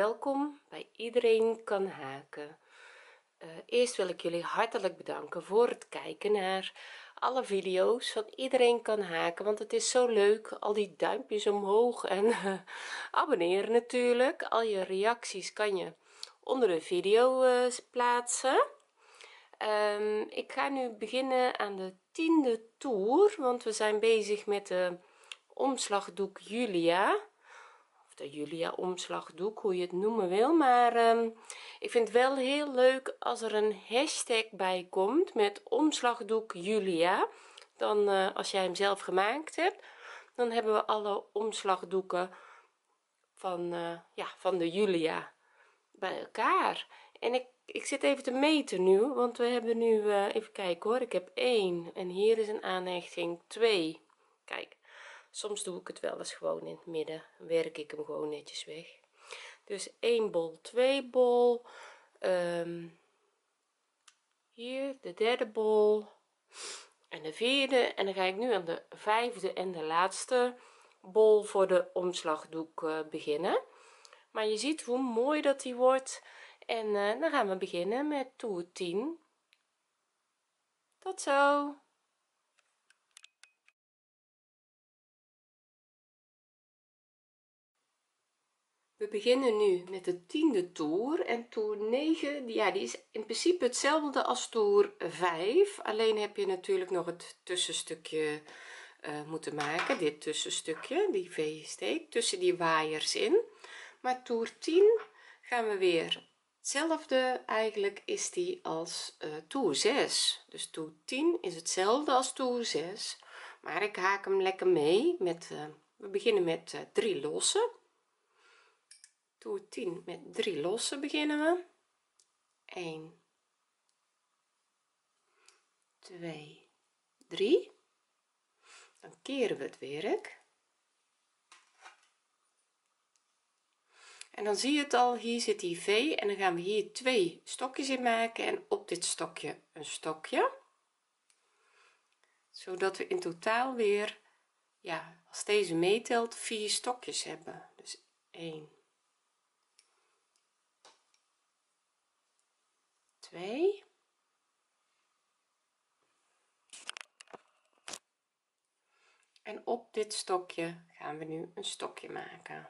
welkom bij Iedereen kan haken. Eerst wil ik jullie hartelijk bedanken voor het kijken naar alle video's van Iedereen kan haken, want het is zo leuk, al die duimpjes omhoog en abonneren natuurlijk. Al je reacties kan je onder de video plaatsen. Ik ga nu beginnen aan de 10e toer, want we zijn bezig met de omslagdoek Julia, of de Julia omslagdoek, hoe je het noemen wil, maar ik vind het wel heel leuk als er een hashtag bij komt met omslagdoek Julia. Dan als jij hem zelf gemaakt hebt, dan hebben we alle omslagdoeken van ja, van de Julia bij elkaar. En ik zit even te meten nu, want we hebben nu even kijken hoor, ik heb 1 en hier is een aanhechting 2. Kijk, soms doe ik het wel eens gewoon in het midden, werk ik hem gewoon netjes weg. Dus 1 bol, 2 bol, hier de derde bol en de vierde, en dan ga ik nu aan de vijfde en de laatste bol voor de omslagdoek beginnen. Maar je ziet hoe mooi dat die wordt. En dan gaan we beginnen met toer 10. Tot zo. We beginnen nu met de 10e toer, en toer 9 ja, die is in principe hetzelfde als toer 5, alleen heb je natuurlijk nog het tussenstukje moeten maken, dit tussenstukje, die v-steek tussen die waaiers in. Maar toer 10 gaan we weer hetzelfde, eigenlijk is die als toer 6, dus toer 10 is hetzelfde als toer 6, maar ik haak hem lekker mee met we beginnen met 3 lossen. Toer 10 met 3 lossen beginnen we. 1 2 3, dan keren we het werk en dan zie je het al, hier zit die v en dan gaan we hier 2 stokjes in maken en op dit stokje een stokje, zodat we in totaal weer, ja, als deze meetelt, 4 stokjes hebben. Dus 1 2 en op dit stokje gaan we nu een stokje maken.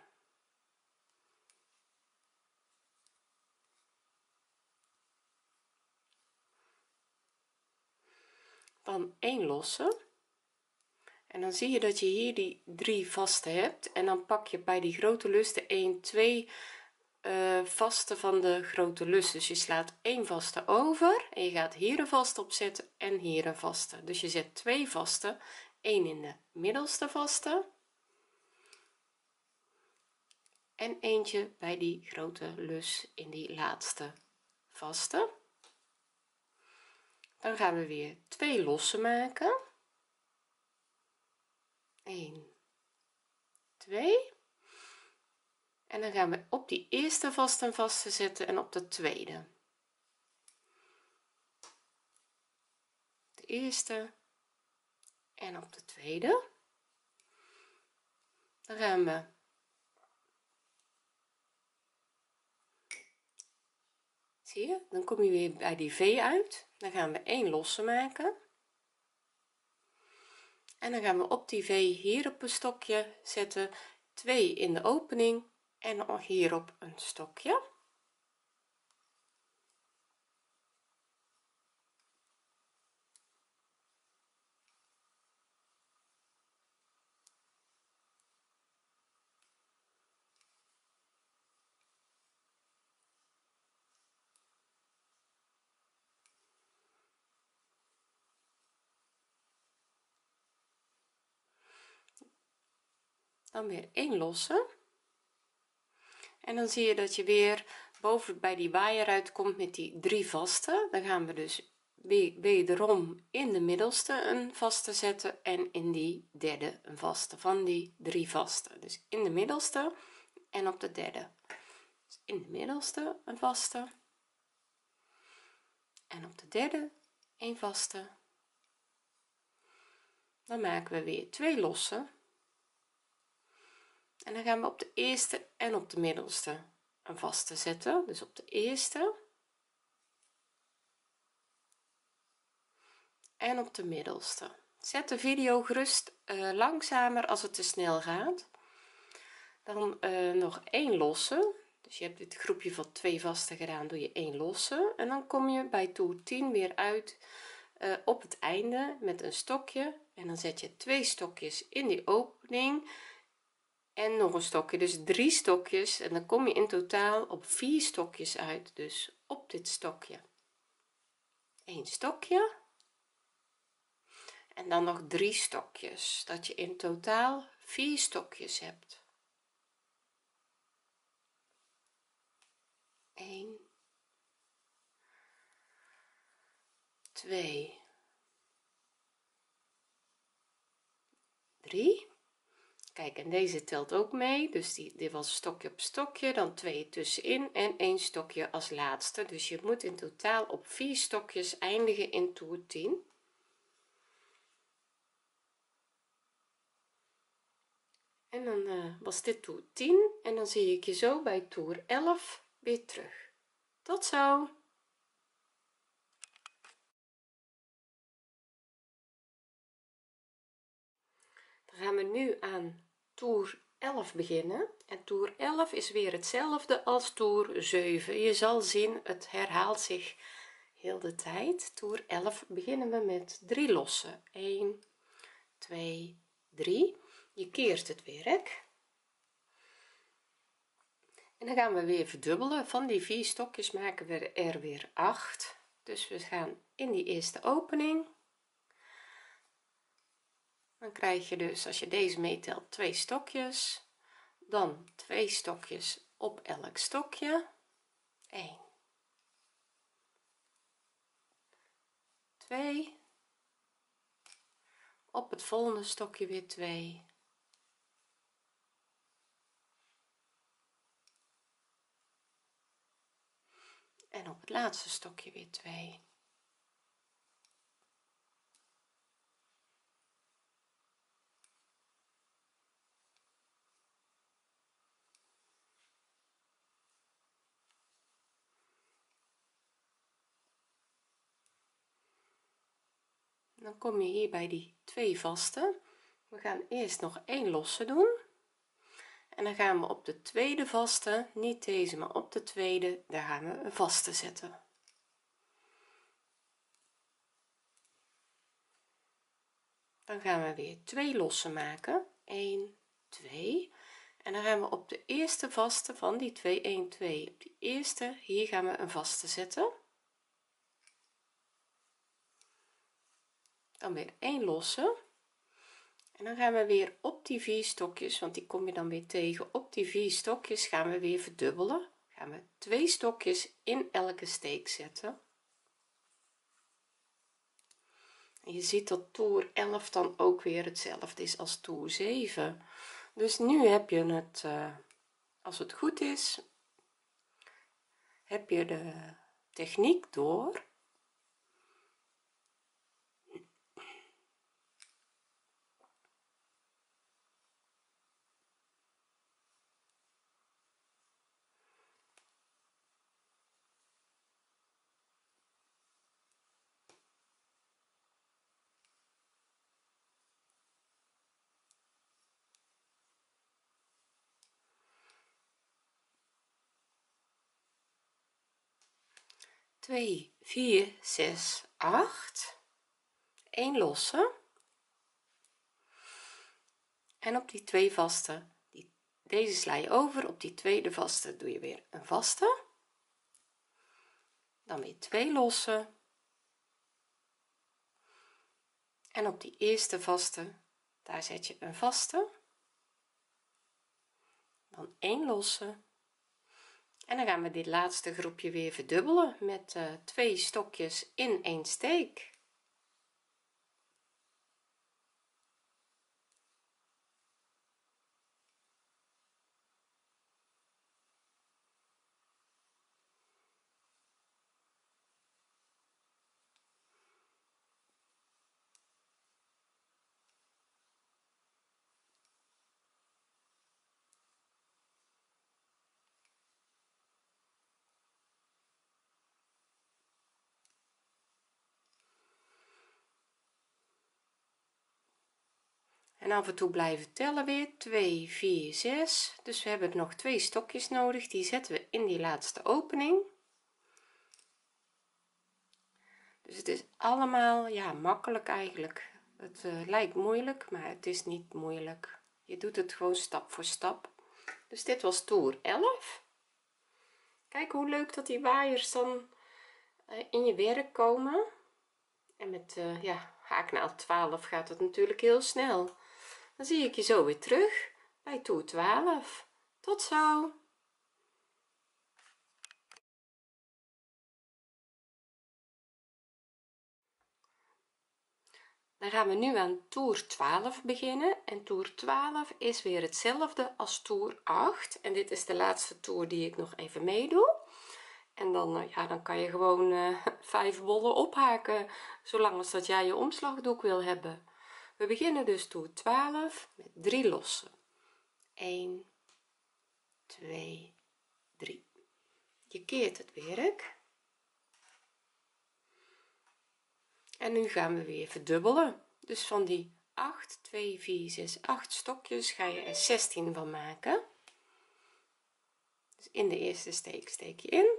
Dan 1 losse en dan zie je dat je hier die 3 vaste hebt en dan pak je bij die grote lus de 1 2 vaste van de grote lus, dus je slaat 1 vaste over en je gaat hier een vaste op zetten en hier een vaste, dus je zet 2 vaste, 1 in de middelste vaste en eentje bij die grote lus in die laatste vaste. Dan gaan we weer 2 lossen maken, 1 2 en dan gaan we op die eerste vaste een vaste zetten en op de tweede, de eerste en op de tweede. Dan gaan we zie je, dan kom je weer bij die v uit, dan gaan we 1 losse maken en dan gaan we op die v hier op een stokje zetten, 2 in de opening en hierop een stokje. Dan weer 1 losse en dan zie je dat je weer boven bij die waaier uitkomt met die 3 vaste. Dan gaan we dus wederom in de middelste een vaste zetten en in die derde een vaste van die 3 vaste, dus in de middelste en op de derde, dus in de middelste een vaste en op de derde een vaste. Dan maken we weer 2 lossen en dan gaan we op de eerste en op de middelste een vaste zetten, dus op de eerste en op de middelste. Zet de video gerust langzamer als het te snel gaat. Dan nog 1 losse, dus je hebt dit groepje van 2 vaste gedaan, doe je 1 losse en dan kom je bij toer 10 weer uit op het einde met een stokje en dan zet je 2 stokjes in die opening en nog een stokje, dus 3 stokjes en dan kom je in totaal op 4 stokjes uit. Dus op dit stokje 1 stokje en dan nog 3 stokjes, dat je in totaal 4 stokjes hebt. 1 2 3. Kijk, en deze telt ook mee, dus dit was stokje op stokje, dan 2 tussenin en 1 stokje als laatste, dus je moet in totaal op 4 stokjes eindigen in toer 10. En dan was dit toer 10 en dan zie ik je zo bij toer 11 weer terug. Tot zo. Dan gaan we nu aan toer 11 beginnen en toer 11 is weer hetzelfde als toer 7. Je zal zien, het herhaalt zich heel de tijd. Toer 11 beginnen we met 3 losse, 1 2 3. Je keert het werk en dan gaan we weer verdubbelen. Van die 4 stokjes maken we er weer 8, dus we gaan in die eerste opening. Dan krijg je dus, als je deze meetelt, 2 stokjes, dan 2 stokjes op elk stokje, 1 2, op het volgende stokje weer 2 en op het laatste stokje weer 2. Dan kom je hier bij die 2 vaste. We gaan eerst nog 1 losse doen en dan gaan we op de tweede vaste, niet deze maar op de tweede, daar gaan we een vaste zetten. Dan gaan we weer 2 losse maken, 1 2 en dan gaan we op de eerste vaste van die 2 1 2 op die eerste, hier gaan we een vaste zetten, dan weer 1 losse en dan gaan we weer op die 4 stokjes, want die kom je dan weer tegen, op die 4 stokjes gaan we weer verdubbelen, gaan we 2 stokjes in elke steek zetten. En je ziet dat toer 11 dan ook weer hetzelfde is als toer 7, dus nu heb je het als het goed is heb je de techniek door. Twee 4 6 8, 1 losse en op die 2 vaste, deze sla je over, op die tweede vaste doe je weer een vaste, dan weer 2 losse en op die eerste vaste daar zet je een vaste, dan 1 losse en dan gaan we dit laatste groepje weer verdubbelen met 2 stokjes in 1 steek. en af en toe blijven tellen weer 2 4 6, dus we hebben nog 2 stokjes nodig, die zetten we in die laatste opening. Dus het is allemaal ja makkelijk eigenlijk. Het lijkt moeilijk, maar het is niet moeilijk. Je doet het gewoon stap voor stap. Dus dit was toer 11. Kijk hoe leuk dat die waaiers dan in je werk komen. En met ja haaknaald 12 gaat het natuurlijk heel snel. Dan zie ik je zo weer terug bij toer 12. Tot zo. Dan gaan we nu aan toer 12 beginnen en toer 12 is weer hetzelfde als toer 8 en dit is de laatste toer die ik nog even meedoe en dan ja dan kan je gewoon 5 bollen ophaken zolang als dat jij je omslagdoek wil hebben. We beginnen dus toer 12 met 3 lossen. 1 2 3. Je keert het werk en nu gaan we weer verdubbelen, dus van die 8 2 4 6 8 stokjes ga je er 16 van maken. Dus in de eerste steek steek je in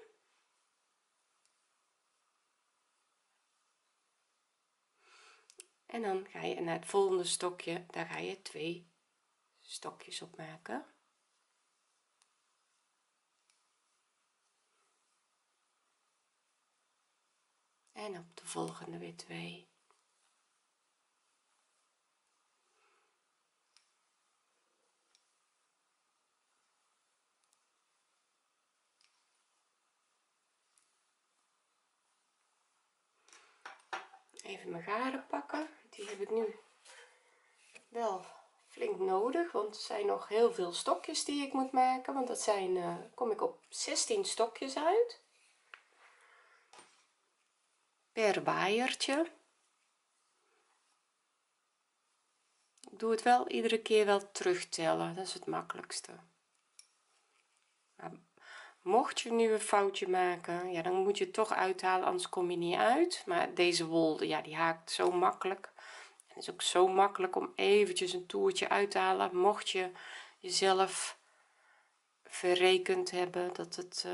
en dan ga je naar het volgende stokje, daar ga je 2 stokjes op maken en op de volgende weer 2. Even mijn garen pakken, die heb ik nu wel flink nodig, want er zijn nog heel veel stokjes die ik moet maken, want dat zijn kom ik op 16 stokjes uit per waaiertje. Ik doe het wel iedere keer wel terugtellen, dat is het makkelijkste. Maar mocht je nu een foutje maken, ja dan moet je het toch uithalen, anders kom je niet uit. Maar deze wol ja die haakt zo makkelijk en is ook zo makkelijk om eventjes een toertje uit te halen mocht je jezelf verrekend hebben dat het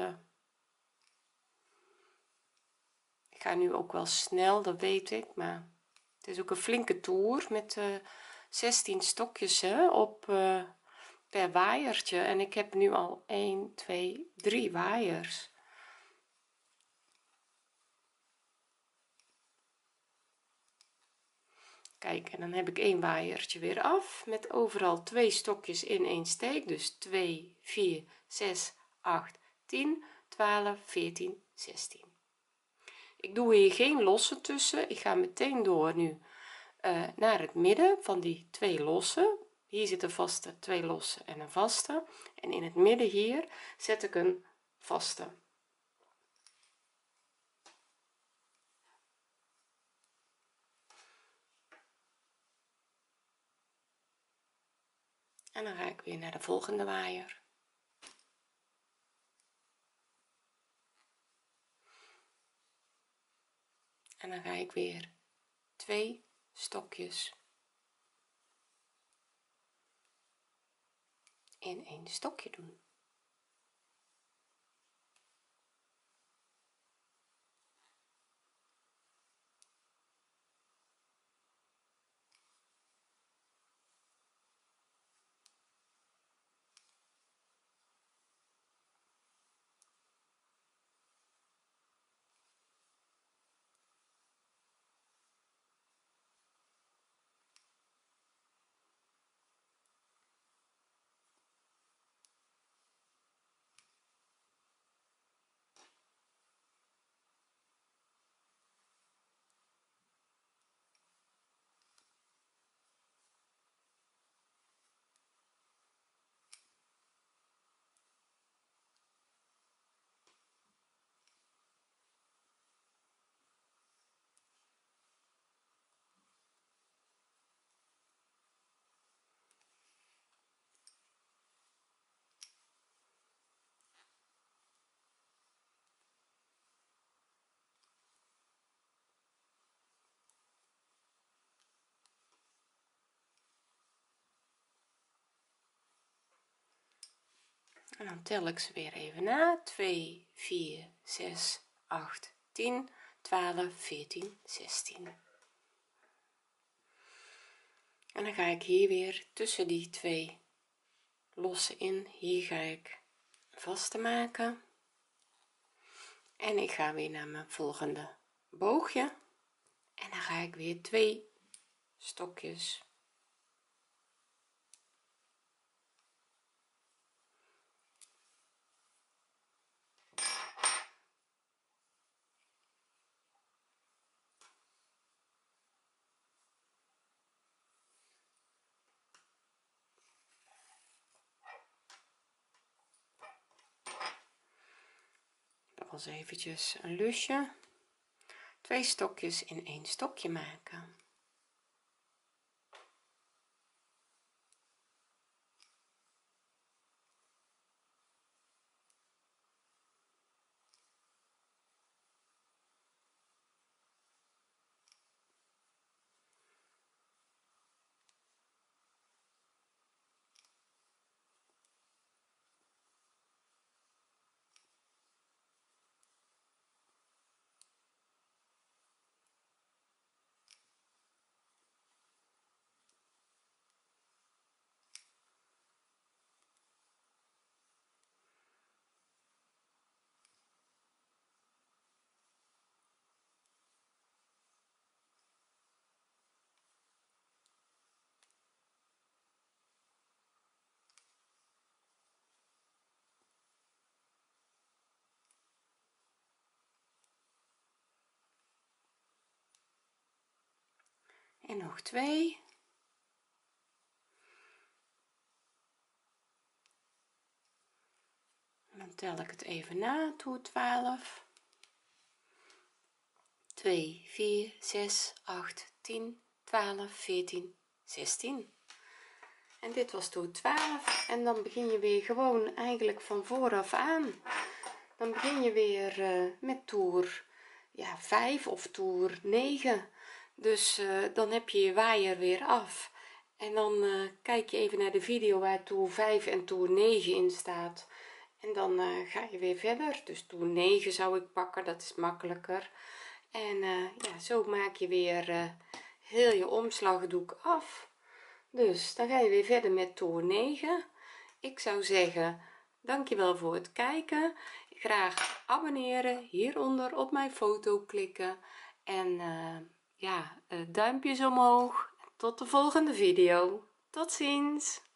ik ga nu ook wel snel, dat weet ik, maar het is ook een flinke toer met 16 stokjes hè, op per waaiertje en ik heb nu al 1 2 3 waaiers. Kijk en dan heb ik een waaiertje weer af met overal 2 stokjes in één steek, dus 2 4 6 8 10 12 14 16. Ik doe hier geen losse tussen, ik ga meteen door nu naar het midden van die 2 losse. Hier zitten vaste 2 losse en een vaste en in het midden hier zet ik een vaste. En dan ga ik weer naar de volgende waaier en dan ga ik weer 2 stokjes in één stokje doen. en dan tel ik ze weer even na: 2 4 6 8 10 12 14 16. En dan ga ik hier weer tussen die twee losse in, hier ga ik vast te maken en ik ga weer naar mijn volgende boogje en dan ga ik weer 2 stokjes dat was eventjes een lusje, 2 stokjes in 1 stokje maken. En nog 2 en dan tel ik het even na, toe 12 2 4 6 8 10 12 14 16. En dit was toer 12 en dan begin je weer gewoon eigenlijk van vooraf aan. Dan begin je weer met toer 5 of toer 9, dus dan heb je je waaier weer af en dan kijk je even naar de video waar toer 5 en toer 9 in staat en dan ga je weer verder. Dus toer 9 zou ik pakken, dat is makkelijker. En ja, zo maak je weer heel je omslagdoek af. Dus dan ga je weer verder met toer 9. Ik zou zeggen dankjewel voor het kijken, graag abonneren, hieronder op mijn foto klikken en duimpjes omhoog. Tot de volgende video, tot ziens.